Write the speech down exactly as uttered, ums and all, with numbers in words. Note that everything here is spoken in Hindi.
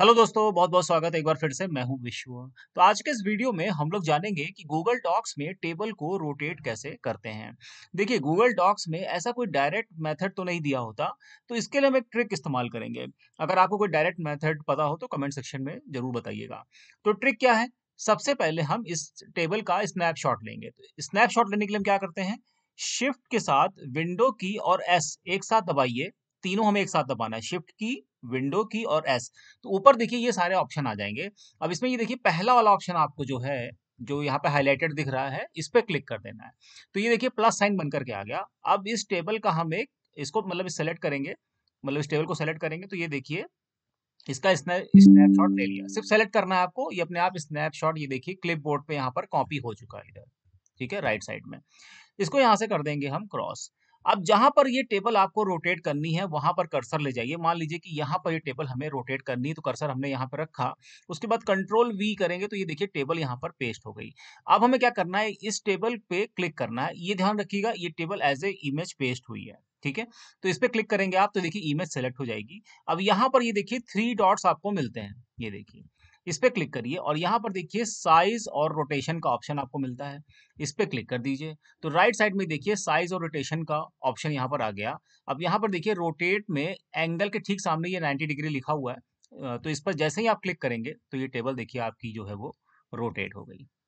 हेलो दोस्तों, बहुत-बहुत स्वागत है एक बार फिर से, मैं हूँ विश्व। तो आज के इस वीडियो में हम लोग जानेंगे कि गूगल डॉक्स में टेबल को रोटेट कैसे करते हैं। देखिए, गूगल डॉक्स में ऐसा कोई डायरेक्ट मेथड तो नहीं दिया होता, तो इसके लिए हम एक ट्रिक इस्तेमाल करेंगे। अगर आपको कोई डायरेक्ट मेथड पता हो तो कमेंट सेक्शन में ज़रूर बताइएगा। तो ट्रिक क्या है? सबसे पहले हम इस टेबल का स्नैपशॉट लेंगे। तो स्नैपशॉट लेने के लिए हम क्या करते हैं, शिफ्ट के साथ विंडो की और एस एक साथ दबाइए, तीनों हमें एक साथ दबाना है, शिफ्ट की, विंडो की और एस। तो ऊपर देखिए ये सारे ऑप्शन आ जाएँगे। अब इसमें ये देखिए पहला वाला ऑप्शन आपको जो है, जो यहाँ पे हाइलाइटेड दिख रहा है, इस पे क्लिक कर देना है। तो ये देखिए प्लस साइन बन कर के आ गया। अब इस टेबल का हम एक इसको मतलब सेलेक्ट करेंगे, मतलब इस टेबल को सेलेक्ट करेंगे तो ये देखिए इसका स्नै स्नैपशॉट ले लिया। सिर्फ सेलेक्ट करना है आपको, ये अपने आप स्नैपशॉट ये देखिए क्लिपबोर्ड पे यहाँ पर कॉपी हो चुका है इधर, ठीक है? राइट साइड में। इसको यहाँ से कर देंगे हम क्रॉस। अब जहाँ पर ये टेबल आपको रोटेट करनी है, वहाँ पर कर्सर ले जाइए। मान लीजिए कि यहाँ पर ये टेबल हमें रोटेट करनी है, तो कर्सर हमने यहाँ पे रखा। उसके बाद कंट्रोल वी करेंगे, तो ये देखिए टेबल यहाँ पर पेस्ट हो गई। अब हमें क्या करना है, इस टेबल पे क्लिक करना है। ये ध्यान रखिएगा, ये table as a image paste हुई है, ठीक है? तो इस पे क्लिक करेंगे आप, तो देखिए इमेज सेलेक्ट हो जाएगी। अब यहाँ पर ये देखिए थ्री डॉट्स आपको मिलते हैं, ये देखिए। इस पे क्लिक करिए और यहाँ पर देखिए साइज़ और रोटेशन का ऑप्शन आपको मिलता है। इस पे क्लिक कर दीजिए। तो राइट साइड में देखिए साइज और रोटेशन का ऑप्शन यहाँ पर आ गया। अब यहाँ पर देखिए रोटेट में एंगल के ठीक सामने ये नाइंटी डिग्री लिखा हुआ है। अ, तो इस पर जैसे ही आप क्लिक करेंगे तो ये टेबल देखिए आपकी जो है वो रोटेट हो गई।